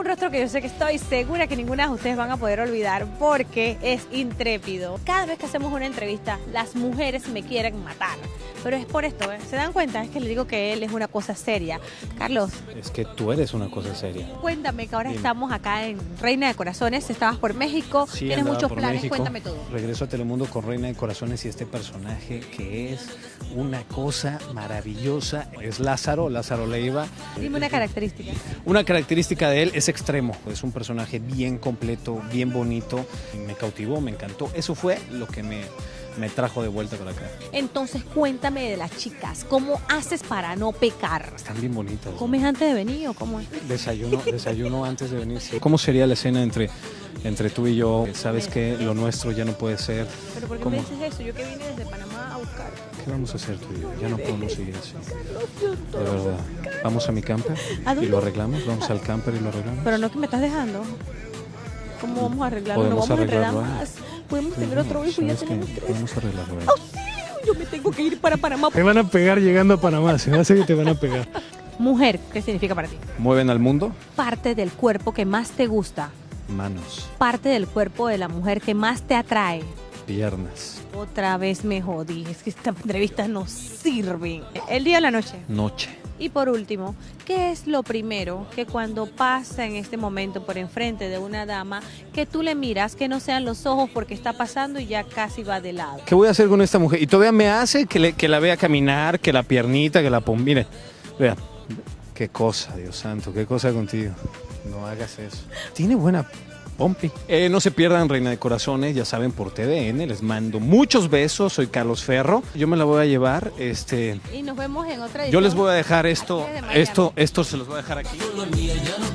un rostro que yo sé que estoy segura que ninguna de ustedes van a poder olvidar porque es intrépido. Cada vez que hacemos una entrevista, las mujeres me quieren matar. Pero es por esto, ¿eh? ¿Se dan cuenta? Es que le digo que él es una cosa seria. Carlos. Es que tú eres una cosa seria. Cuéntame, que ahora Dime. Estamos acá en Reina de Corazones, estabas por México, Sí, tienes andaba muchos por planes, México. cuéntame todo. Regreso a Telemundo con Reina de Corazones y este personaje que es una cosa maravillosa es Lázaro Leiva. Dime una característica. Una característica de él es extremo, es un personaje bien completo, bien bonito, me cautivó, me encantó. Eso fue lo que me trajo de vuelta para acá. Entonces cuéntame de las chicas, ¿cómo haces para no pecar? Están bien bonitas. ¿Comes antes de venir o cómo es? Desayuno antes de venir. Sí. ¿Cómo sería la escena entre tú y yo? ¿Sabes que lo nuestro ya no puede ser? ¿Pero por qué ¿Cómo? me dices eso? Yo que vine desde Panamá a buscar. ¿Qué vamos a hacer tú y yo? Ya no podemos seguir así. De verdad. Vamos a mi camper ¿A dónde? y lo arreglamos. Vamos al camper y lo arreglamos. Pero no es que me estás dejando. ¿Cómo vamos a arreglarlo? No Podemos vamos a enredar arreglarlo, más. Podemos tener otro hijo y ya ¿Sabes qué? tenemos 3. Podemos arreglarlo. Yo me tengo que ir para Panamá. Te van a pegar llegando a Panamá, se me hace que te van a pegar. Mujer, ¿qué significa para ti? ¿Mueven al mundo? Parte del cuerpo que más te gusta. Manos, Parte del cuerpo de la mujer que más te atrae. piernas, Otra vez me jodí. Es que estas entrevistas no sirven. ¿El día o la noche? noche. Y por último, ¿qué es lo primero que cuando pasa en este momento por enfrente de una dama, que tú le miras, que no sean los ojos porque está pasando y ya casi va de lado? ¿Qué voy a hacer con esta mujer? Y todavía me hace que la vea caminar, que la piernita, que la ponga. Mire, vea. Qué cosa, Dios santo, qué cosa contigo. No hagas eso. Tiene buena pompi. No se pierdan Reina de Corazones, ya saben, por TVN. Les mando muchos besos. Soy Carlos Ferro. Yo me la voy a llevar. Y nos vemos en otra edición. Yo les voy a dejar esto. Aquí desde Miami. Esto se los voy a dejar aquí.